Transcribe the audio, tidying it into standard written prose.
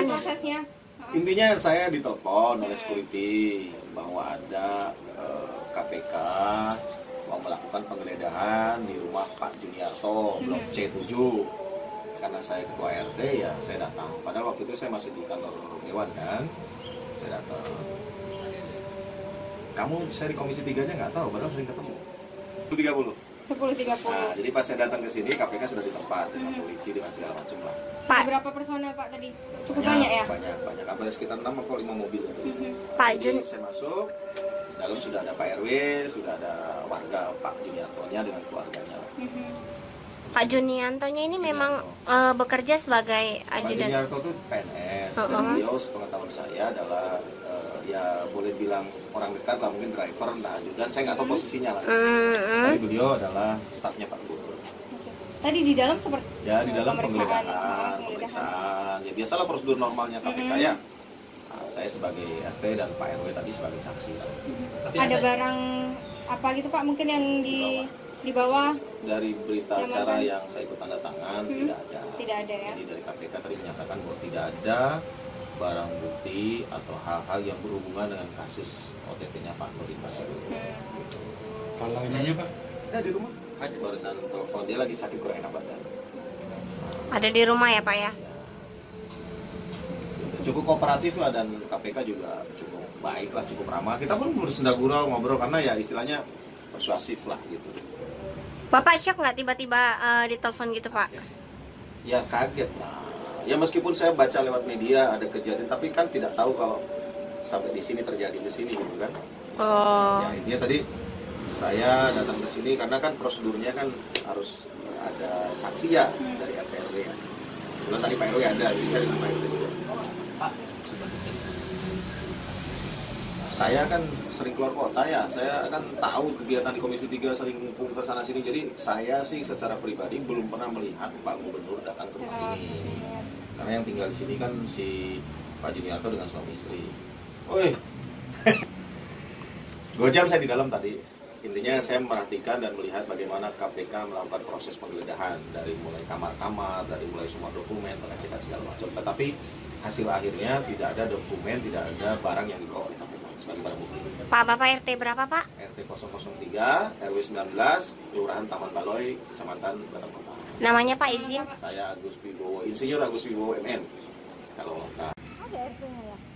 kenyataannya. Prosesnya. Intinya saya ditelepon oleh security bahwa ada KPK mau melakukan penggeledahan di rumah Pak Juniarto, Blok C7. Karena saya ketua RT ya saya datang. Padahal waktu itu saya masih di kantor Dewan kan. Saya datang. Kamu saya di Komisi 3 aja nggak tahu, padahal sering ketemu. 10.30. 10.30. Nah, jadi pas saya datang ke sini KPK sudah di tempat dengan polisi dengan segala macam lah. Pak, Berapa personel Pak tadi? Cukup banyak ya? Banyak. Ada sekitar 6 atau 5 mobil. Pak Jadi Jun, saya masuk, dalam sudah ada Pak RW, sudah ada warga Pak Juniartonya dengan keluarganya lah. Pak Juniantonya ini memang bekerja sebagai Pak ajudan. Juniarto itu PNS, dan beliau sepengetahuan saya adalah ya boleh bilang orang dekat lah, mungkin driver lah, ajudan, saya nggak tahu posisinya lah. Tapi beliau adalah stafnya Pak Gubernur. Tadi di dalam seperti Ya di dalam pemeriksaan. pemeriksaan, ya biasalah prosedur normalnya KPK ya. Nah, saya sebagai RT dan Pak RW tadi sebagai saksi lah. Ada barang apa gitu Pak mungkin yang di bawah? Dari berita Yang acara mana? yang saya ikut tanda tangan tidak ada. Tidak ada ya. Jadi dari KPK tadi menyatakan bahwa tidak ada barang bukti atau hal-hal yang berhubungan dengan kasus OTT-nya Pak Nurdin Basiru. Gitu. Kalau ininya Pak? Ada di rumah. Ada barusan telepon, dia lagi sakit kurang enak badan. Ada di rumah ya Pak ya? Cukup kooperatif lah dan KPK juga cukup baik lah, cukup ramah. Kita pun bersenda gurau ngobrol karena ya istilahnya persuasif lah gitu. Bapak shock nggak tiba-tiba ditelepon gitu Pak? Ya kaget lah. Ya meskipun saya baca lewat media ada kejadian, tapi kan tidak tahu kalau sampai di sini terjadi di sini gitu kan. Oh. Ya intinya tadi saya datang ke sini karena kan prosedurnya kan harus ada saksi ya dari RT RW ya. Kebetulan tadi Pak RW ada, jadi saya dengan Pak RW juga. Pak, saya kan sering keluar kota ya, saya kan tahu kegiatan di Komisi 3 sering ngumpul ke sana sini. Jadi saya sih secara pribadi belum pernah melihat Pak Gubernur datang ke tempat ini. Karena yang tinggal di sini kan si Pak Juniarto dengan suami istri. Woi, 2 jam saya di dalam tadi. Intinya saya memperhatikan dan melihat bagaimana KPK melakukan proses penggeledahan dari mulai kamar-kamar, dari mulai semua dokumen, pengecekan segala macam. Tetapi hasil akhirnya tidak ada dokumen, tidak ada barang yang dibawa oleh KPK sebagai barang bukti. Pak, Bapak RT berapa Pak? RT 003, RW 19, Kelurahan Taman Baloi, Kecamatan Batang Kota. Namanya Pak izin? Saya Agus Wibowo, Insinyur Agus Wibowo MM. Kalau Ada RT-nya ya?